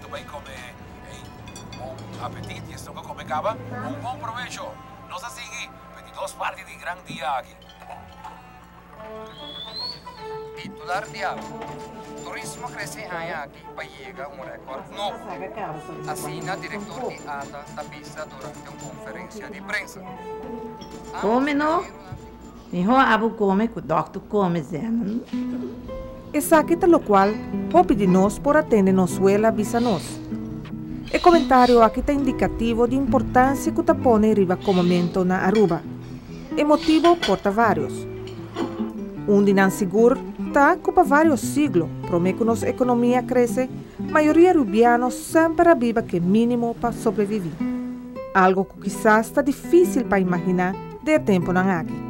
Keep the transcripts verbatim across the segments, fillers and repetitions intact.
tu vai comer bom apetite, estou a comer caba, um bom provecho. Nós a seguir, veintidós partes de grande dia aqui. Titular de água. Turismo cresce aqui para chegar um recorde novo. Assina diretor de ATA da pista durante uma conferência de imprensa. Come no? Mijo abu come que o doctor come zeno. Essa aqui lo qual, hopi de nós por atender nos suela visa nós. E comentário aqui está indicativo de importância que está põe riba comamento na Aruba. E motivo porta vários. Um de não seguro está ocupa vários siglos, promete que nossa economia cresce, maioria rubianos sempre viva que mínimo para sobreviver. Algo que quizás está difícil para imaginar de tempo não aqui.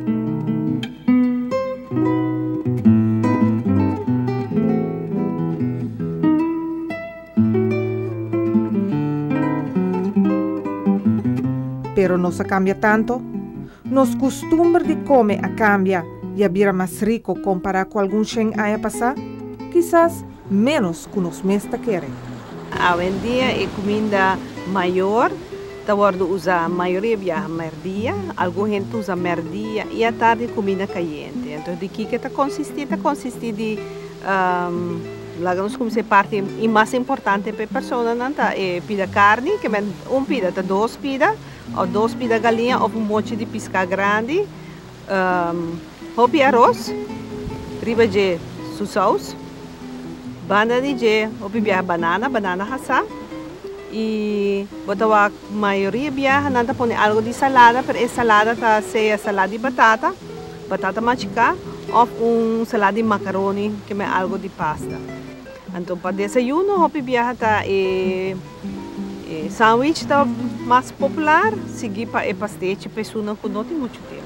Pero não se cambia tanto. Nos costumes de comer a cambia e a vira mais rico comparado com algum chen a passar, quizás menos que nos mesta querem. Hoje em dia a comida maior está usar a maioria viaja merdia, alguma gente usa merdia e à tarde comida caliente. Então de que está consistir, está consistir de um, lá nós como se parte e mais importante para a pessoa não tá é pida carne, que é um pida, tá dois pida ou dois pida galinha ou um monte de pisca grande. Um, Hopi arroz, riba de sussaus, banda de je, hopi biar banana, banana hasa, e botawa a maioria biar nanta põe algo de salada, para essa salada tá seja salada de batata, batata machica, ou um salada de macaroni, que é algo de pasta. Então para desayuno, hopi biar tá e, e sandwich tá mais popular, seguir para e pastete, pessoa que não tem muito tempo.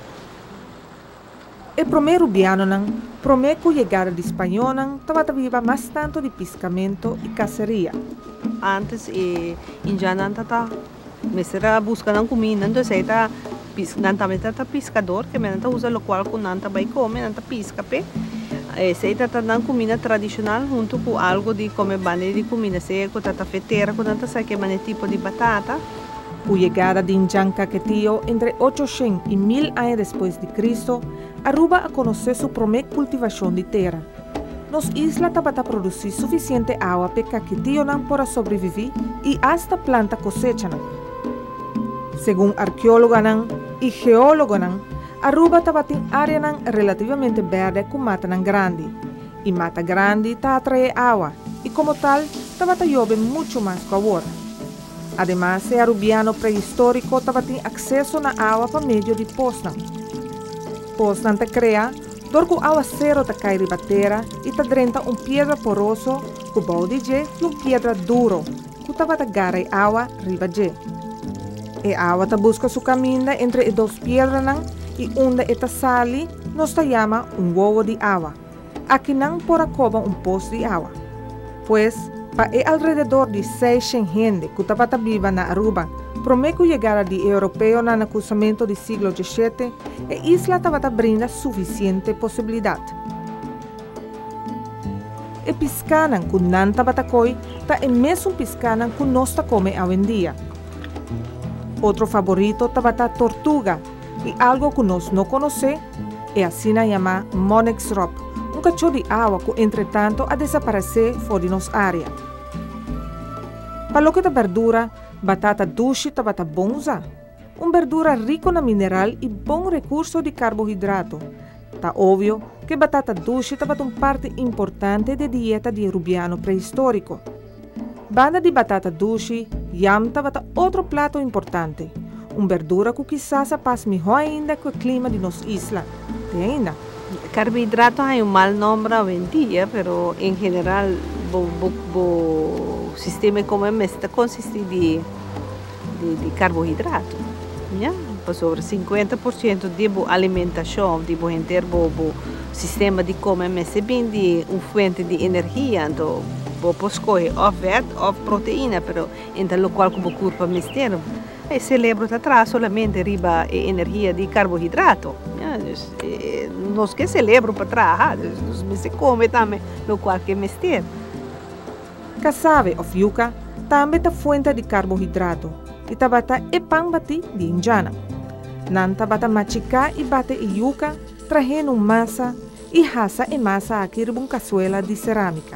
E primeiro biano não, promete que chegada de espanhol não, estava viva mais tanto de pescamento e caceria. Antes, e em já não tá, mas era buscando comida, então sei tá, não também tá pescador, que não tá usa local que não tá vai comer, não tá pesca pe. Sei tá dando comida tradicional junto com algo de comer bane de comida, sei que tá feteira, que não tá sei que bane tipo de batata. A chegada de Injanca Quetío entre oitocentos e mil anos depois de Cristo, Aruba a conhecer sua primeira cultivação de terra. Nos isla estava a produzir suficiente água para que Quetío não possa sobreviver e hasta planta cosecha não. Segundo arqueólogo não e geólogo não, Aruba estava em área não relativamente verde com mata não grande. E mata grande está atrai água e como tal estava a chover muito mais que agora. Además, o arubiano pré-histórico estava tendo acesso na água por meio de posnan. Posnan te cria, dor com água zero te cai riba terra e te drenta um pedra poroso, com balde de e um pedra duro, que estava te gara água riba de. E água te busca seu caminho entre as duas pedras e onde esta sali nos te chama um ovo de água. Aqui não pora coba um poço de água. Pois, para e alrededor de seiscentos gente que estava viva na Aruba, promete que chegada de europeu no cruzamento do século dezessete, a isla estava brinda suficiente possibilidade. E piscanan que não estava coi, está é mesmo piscanan que nós está come hoje em dia. Outro favorito estava a tortuga, e algo que nós não conhecemos, é assim a chamar Monex Rock, um cachorro de água que, entretanto, a desaparecer fora de nossa área. Para o que da verdura, batata doce estava bom usar. Uma verdura rica na mineral e bom recurso de carboidrato. Está óbvio que batata doce estava uma parte importante da dieta de rubiano pré-histórico. Banda de batata doce, yam estava outro prato importante. Uma verdura que quizás passa melhor ainda com o clima de nossa isla. Tem ainda? Carboidrato é um mal nome hoje em dia, mas em geral o sistema como é está consiste de, de, de carboidrato. Yeah? Sobre cinquenta por cento de alimentação, de ter o sistema de comer é bem de uma fonte de energia, então você escolhe ou fat ou proteína, mas então o qual o corpo mistério. E celebro atrás solamente riba e energia de carboidrato. Nós que celebro para trás, nós se come também no qual que mistério. Cassave of yuca também é fonte de carboidrato e tabata e pão bati de indiana. Nan tabata machicar e bate e yuca, trazendo massa e rasa e massa aqui em uma caçuela de cerâmica.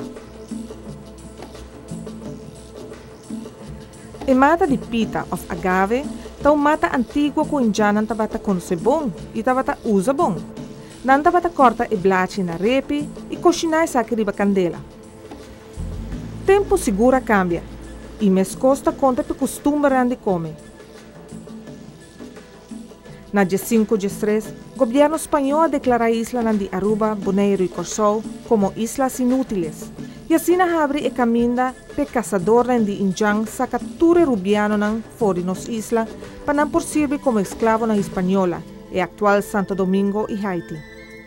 E mata de pita of agave, tão mata antiga com indiana tabata conhece bom e tabata usa bom. Nan tabata corta e blachi na repe e cozinhar essa aqui de candela. Tempo segura cambia e mes costa conta pe costume de comer. Na dia cinco de três, o governo espanhol declara a isla de Aruba, Bonaire e Corsou como islas inúteis. E assim abre e caminha para caçador de Injang sa captura rubiano nan fora nos isla para não por servir como escravo na espanhola e atual Santo Domingo e Haiti.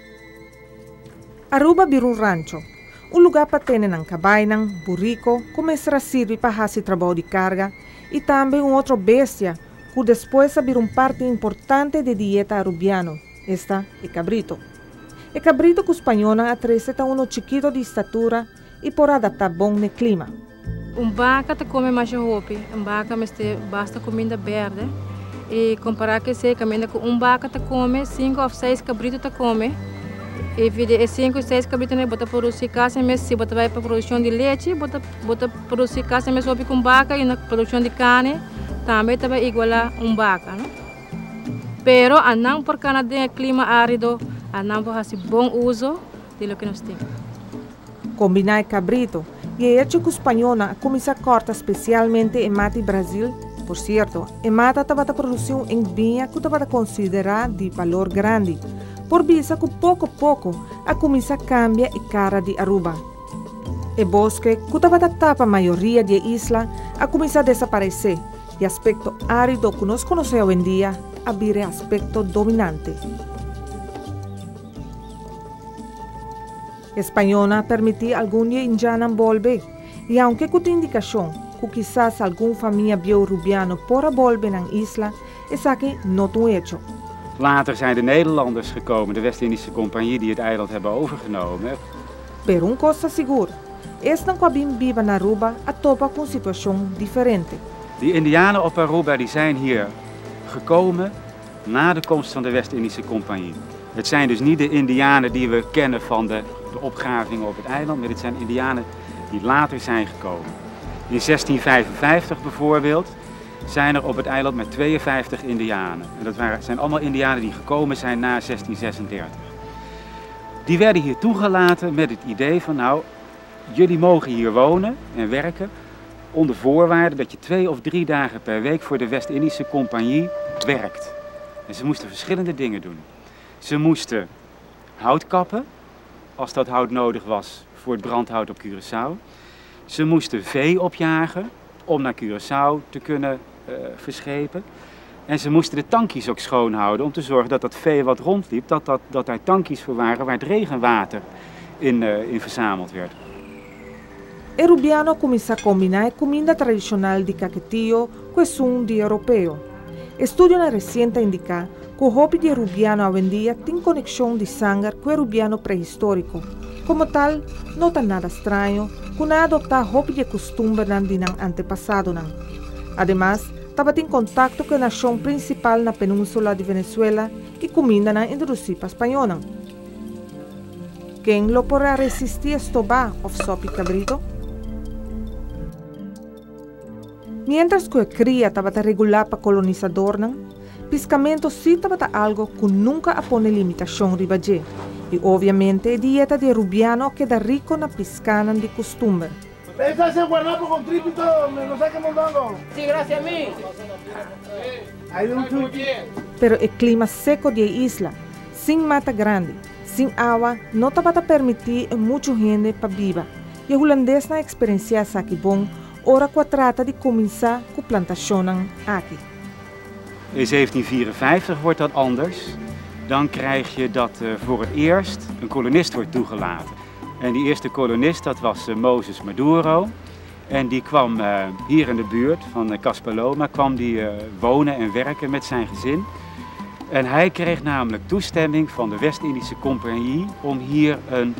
Aruba vir um rancho, um lugar para ter nan cabainan, burrico, começar a servir para fazer trabalho de carga e também um outro bestia que depois abrir uma parte importante de dieta arubiano, esta é cabrito. É cabrito que o espanhol atrezeta um chiquito de estatura e por adaptar bom no clima. Um vaca te come mais roupa, um vaca mas te basta comida verde e comparar que se caminha com um vaca te come cinco ou seis cabritos te come e vide cinco ou seis cabritos né bota produzir casa mas se bota vai para produção de leite bota bota produzir casa mas sobe com vaca e na produção de carne também também igual a um vaca, não? Pero anang por Canadá clima árido anang por fazer bom uso de lo que nós temos. Combinar cabrito e é hecho que o espanhol começa a cortar especialmente em mate Brasil. Por certo, em mata estava a produzir em vinha que estava a considerar de valor grande. Por vista que pouco a pouco a começa a cambiar e cara de Aruba. E bosque que estava a tapar a maioria da isla a começar a desaparecer e aspecto árido que nós conhecemos hoje em dia a vir aspecto dominante. Espanhola permitir algum indiano volver e aunque com indicação que quizás alguma família bio-rubiano pora volver na isla, is aqui não um hecho. Later zijn de Nederlanders gekomen, de West-Indische Compagnie, die het eiland hebben overgenomen. Per un costa seguro, esta kwabim viva na Aruba a topa com situação diferente. Die Indianen op Aruba die zijn hier gekomen na de komst van de West-Indische Compagnie. Het zijn dus niet de Indianen die we kennen van de, de opgravingen op het eiland, maar dit zijn Indianen die later zijn gekomen. In zestien vijfenvijftig bijvoorbeeld zijn er op het eiland met tweeënvijftig Indianen. En dat waren, zijn allemaal Indianen die gekomen zijn na zestien zesendertig. Die werden hier toegelaten met het idee van nou, jullie mogen hier wonen en werken onder voorwaarde dat je twee of drie dagen per week voor de West-Indische Compagnie werkt. En ze moesten verschillende dingen doen. Ze moesten hout kappen, als dat hout nodig was voor het brandhout op Curaçao. Ze moesten vee opjagen om naar Curaçao te kunnen uh, verschepen. En ze moesten de tankjes ook schoonhouden om te zorgen dat dat vee wat rondliep, dat, dat, dat daar tankjes voor waren waar het regenwater in, uh, in verzameld werd. El rubiano comienza a combinar comida tradicional de Caquetío con un de europeo. Estudios recientes indican que el hobby de rubiano hoy en día tiene conexión de sangre con el rubiano prehistórico. Como tal, no está nada extraño que no adoptar hobby de costumbre de los antepasados. Además, estaba en contacto con la nación principal en la península de Venezuela y comida introducida para española. ¿Quién lo podrá resistir esto va of sopi cabrito? Mientras que a cría estaba regular para colonizador, piscamento sí estaba algo que nunca apone limitación ribaje. Y obviamente dieta de rubiano queda rico na piscana de costumbre. Esa es guanapo con tripo y todo, me lo saque mondongo. Sí, gracias a mí. Hay un Pero el clima seco de la isla, sin mata grande, sin agua, no estaba a permitir a mucha gente para vivir. Y el holandés na experiencia aqui bom, ora que trata de começar com plantationen aqui. In zeventien vierenvijftig wordt dat anders. Dan krijg je dat uh, voor het eerst een kolonist wordt toegelaten. En die eerste kolonist, dat was uh, Moses Maduro. En die kwam uh, hier in de buurt van uh, Caspaloma, kwam die uh, wonen en werken met zijn gezin. En hij kreeg namelijk toestemming van de West-Indische Compagnie om hier een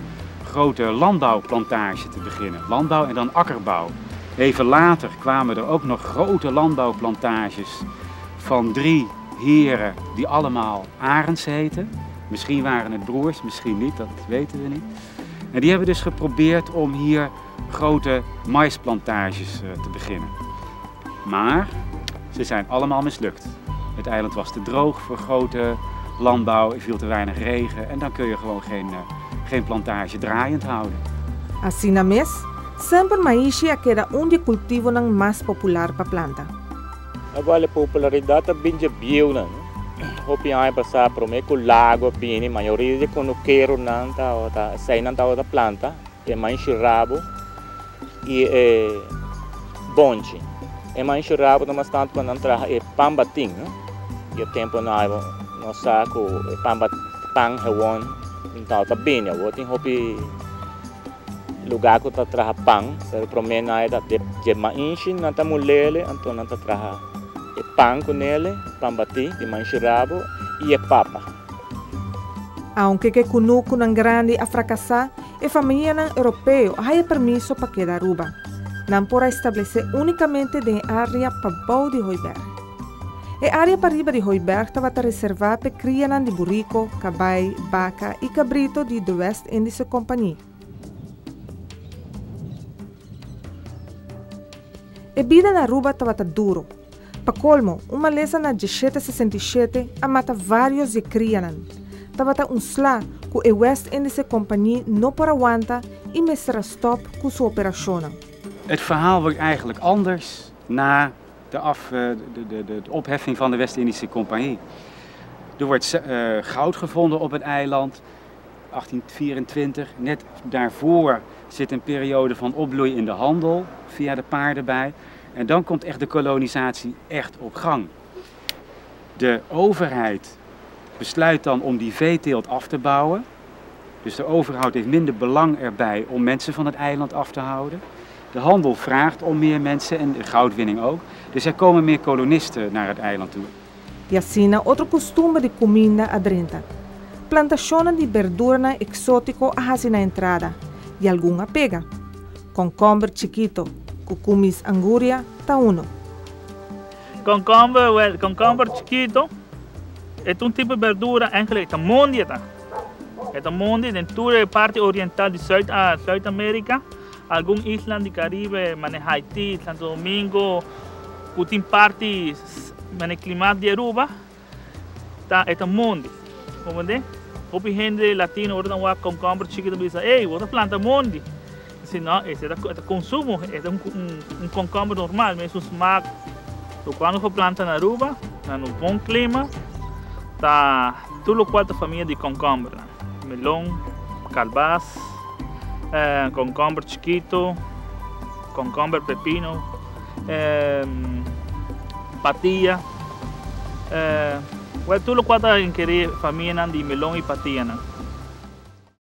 grote landbouwplantage te beginnen. Landbouw en dan akkerbouw. Even later kwamen er ook nog grote landbouwplantages van drie heren die allemaal Arends heten. Misschien waren het broers, misschien niet, dat weten we niet. En die hebben dus geprobeerd om hier grote maisplantages uh, te beginnen. Maar ze zijn allemaal mislukt. Het eiland was te droog voor grote landbouw, er viel te weinig regen en dan kun je gewoon geen, uh, geen plantage draaiend houden. Assim na mes, sempre maíz queda um de cultivo nang mais popular para planta. Agora a popularidade binja bio nan. Hopi ai passar por meio com lago bini, maioria de conoqueiro nan ta ou ta sai nan ta ou ta planta, é mais rabo e é bonche. É mais rabo não mais tanto quando entra é pambating, né? E o tempo não é no saco é pambat pang hewon então ta bini, o tem hopi lugar que tá traha pang, pero promena é da de mais nan ta mulele, então nan ta traha e pão com ele, pambati, de manchurabo e a papa. Aunque que kunuku nang grande a fracassar, a família nang europeu há permisso para quedar Aruba. Não porá estabelecer unicamente de área para bau de Hooiberg. A área para riba de Hooiberg estava reservada para cria de burrico, cabai, vaca e cabrito de The West Indies Company. A vida na Aruba estava duro. Para colmo, uma lesa na dezessete sessenta e sete a mata vários de crianan. Tava um slá que a West Indies Company não para aguanta e mestra stop com sua operação. Het verhaal wordt eigenlijk anders na de, af, de, de, de, de opheffing van de West-Indische Compagnie. Er wordt uh, goud gevonden op het eiland, achttien vierentwintig. Net daarvoor zit een periode van opbloei in de handel, via de paarden bij. En dan komt echt de kolonisatie echt op gang. De overheid besluit dan om die veeteelt af te bouwen. Dus de overheid heeft minder belang erbij om mensen van het eiland af te houden. De handel vraagt om meer mensen en de goudwinning ook. Dus er komen meer kolonisten naar het eiland toe. E assim, outro costume de comida adrenta. Plantações de verdura exótico a na entrada e alguma pega. Concombre chiquito, cucumis anguria, ta uno. Concombre, well, concombre chiquito é um tipo de verdura eigenlijk é mondia. É mondia em toda a parte oriental de Zuid-Amerika. Algumas islas do Caribe, mané Haiti, Santo Domingo, tem partes mané clima de Aruba, tá é mondia. Como é? Hopi gente latino ora não há concombre chiquito diz, ei, outra planta mondia. Se não, esse é o consumo, é um, um, um concombre normal, mas o smaak. So, quando você planta na Aruba, no bom clima, tá tudo quatro famílias de concombre, melão, calbaz, eh, concombre chiquito, concombre pepino, eh, patilha, eh, tudo quatro famílias de melão e patilha.